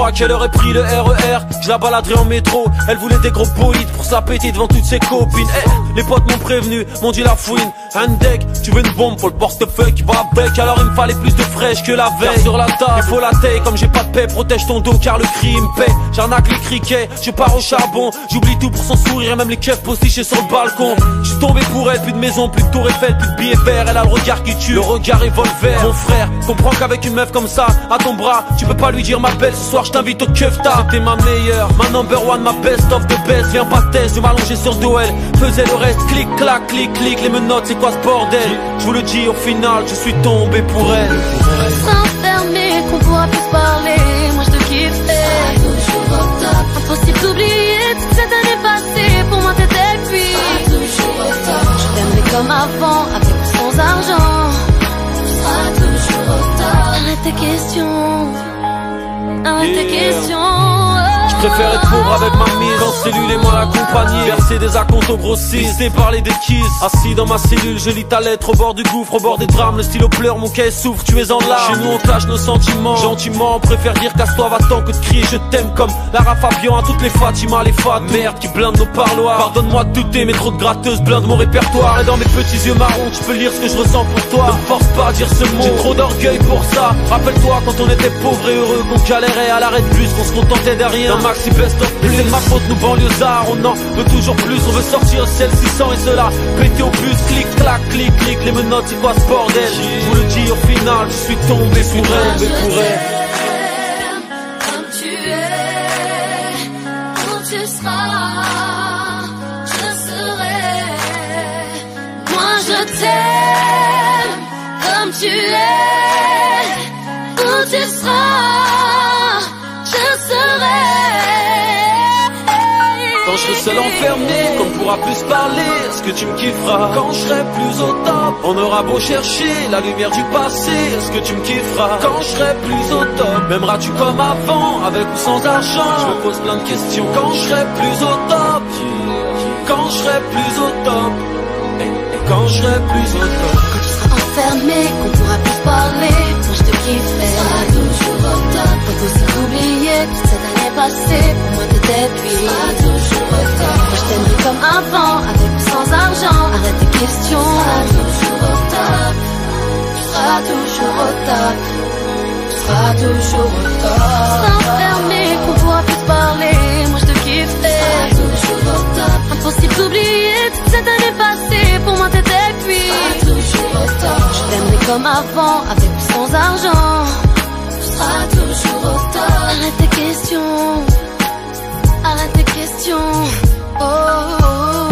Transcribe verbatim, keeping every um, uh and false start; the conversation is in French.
à quelle heure est pris le R E R. Je la baladerai en métro. Elle voulait des gros bolides pour se la péter devant toutes ses copines. Eh, les potes m'ont prévenu, m'ont dit la fouine. Un deck, tu veux une bombe pour le portefeuille qui va avec. Alors il me fallait plus de fraîche que la veille. Sur la table, il faut la taille. Comme j'ai pas de paix, protège ton dos car le cri il me paie. J'arnaque les criquets, je pars au charbon. J'oublie tout pour son sourire et même les keufs postichés sur le balcon. J'suis tombé pour elle, plus de maison, plus de tour Eiffel, plus de billets verts. Elle a le regard qui tue, le regard revolver. Mon frère, comprends qu'avec une meuf comme ça, à ton bras, tu peux pas lui dire ma belle, ce soir je t'invite au keufta. T'es ma meilleure, ma number one, ma best of the best. Viens pas test, je m'allonger sur dos, elle faisait le reste. Clic, clac, clic, clic, les menottes, c'est quoi ce bordel? Je vous le dis, au final, je suis tombé pour elle. S'enfermer, qu'on pourra plus se parler. Moi je te kiffais, toujours au top. Impossible d'oublier toute cette année passée. Pour moi t'étais puis toujours au top. Je t'aimerais comme avant, avec ou sans argent. Tu seras toujours au top. Arrête tes questions, arrête tes questions. Je préfère être pauvre avec ma mise, quand cellule et moi l'accompagner. Verser des acomptes au grossiste et parler des kisses. Assis dans ma cellule, je lis ta lettre au bord du gouffre, au bord des drames. Le stylo pleure, mon cahier souffre, tu es en larmes. Chez nous on cache nos sentiments, gentiment on préfère dire casse-toi va-t'en que de crier je t'aime. Comme Lara Fabian à toutes les Fatima, les fat merde qui blindent nos parloirs. Pardonne-moi de douter, mais trop de gratteuses blindent mon répertoire. Et dans mes petits yeux marrons, tu peux lire ce que je ressens pour toi. Ne me force pas à dire ce mot, j'ai trop d'orgueil pour ça. Rappelle-toi quand on était pauvres et heureux, qu'on galérait à l'arrêt de bus, qu'on se contentait de rien. Maxi best of plus, c'est de ma faute nous banlieusards. On en veut toujours plus, on veut sortir celle six cents et cela péter au plus. Clic, clac, clic, clic, les menottes c'est quoi ce bordel? Je vous le dis au final, je suis tombé sur elle, tombé pour elle. Comme tu es, où tu seras, je serai. Moi je t'aime, comme tu es, où tu seras, je serai. Quand je serai seul enfermé, qu'on ne pourra plus se parler, est-ce que tu me kifferas? Quand je serai plus au top, on aura beau chercher la lumière du passé, est-ce que tu me kifferas? Quand je serai plus au top, m'aimeras-tu comme avant, avec ou sans argent? Je me pose plein de questions. Quand je serai plus au top, quand je serai plus au top, et quand je serai plus au top. Quand tu seras enfermé, qu'on pourra plus se parler, moi je te kifferai. Tu seras toujours au top. Impossible d'oublier toute cette année passée. Pour moi t'étais puis. Tu seras toujours au top. Moi je t'aimerais comme avant, avec ou sans argent. Arrête tes questions. Tu seras toujours au top. Tu seras toujours au top. Tu seras toujours au top. S'enfermer, qu'on pourra plus se parler. Moi je te kifferai. Tu seras toujours au top. Impossible d'oublier toute cette année passée. Pour moi t'étais puis. Tu seras toujours au top. Je t'aimerais comme avant, avec ou sans argent. Tu seras toujours au top. Arrête tes questions, arrête tes questions. Oh, oh, oh.